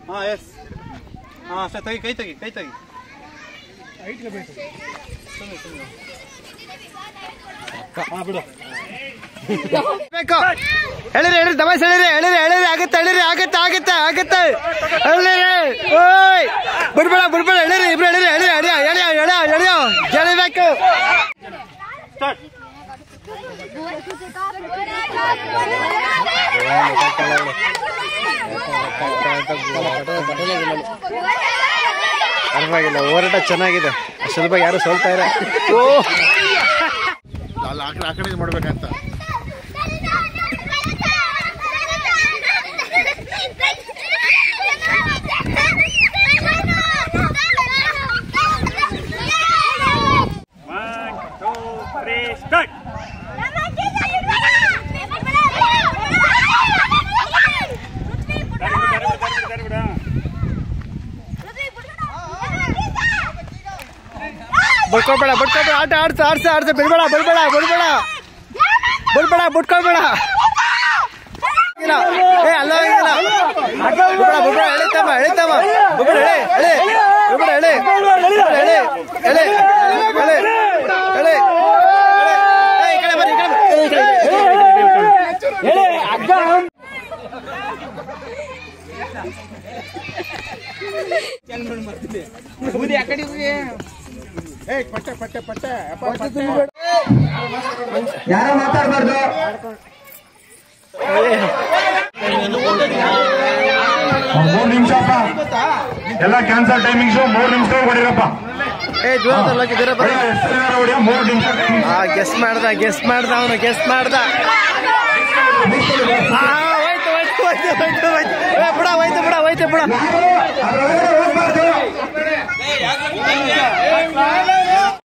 ಹಾಂ ಎಸ್ ಹಾಂ ಸರ್ ತೆಗಿ ಕೈ ತೆಗಿ ಹಾಂ ಬಿಡು ಹೇಳಿರಿ ದಬಾಯಿಸಿ ಹೇಳಿರಿ ಆಗತ್ತೆ ಓಯ್ ಬಿಡ್ಬೇಡ ಹೇಳಿರಿ ಇಬ್ರು ಹೇಳಿರಿ ಗೆಳಬೇಕು ಪರವಾಗಿಲ್ಲ ಹೋರಾಟ ಚೆನ್ನಾಗಿದೆ ಸ್ವಲ್ಪ ಯಾರು ಸೋಲ್ತಾ ಇಲ್ಲ ಆ ಕಡೆ ಮಾಡ್ಬೇಕಂತ ಬಡ್ಕೊಬೇಡ ಆಟ ಆಡ್ಸ ಬಿಡ್ಬೇಡ ಬಿಟ್ಕೊಬೇಡ ಅಲ್ಲ ಎಳಿತಮ್ಮ ಯಾರೋ ಮಾತಾಡ್ಬಾರ್ದು ಮೂರು ನಿಮಿಷ ಎಲ್ಲ ಕ್ಯಾನ್ಸಲ್ ಟೈಮಿಂಗ್ಸು 3 ನಿಮಿಷ ಹೊಡಿರಪ್ಪ ಗೆಸ್ ಮಾಡ್ದ ಅವನು ಹೋಯ್ತು ಬಿಡ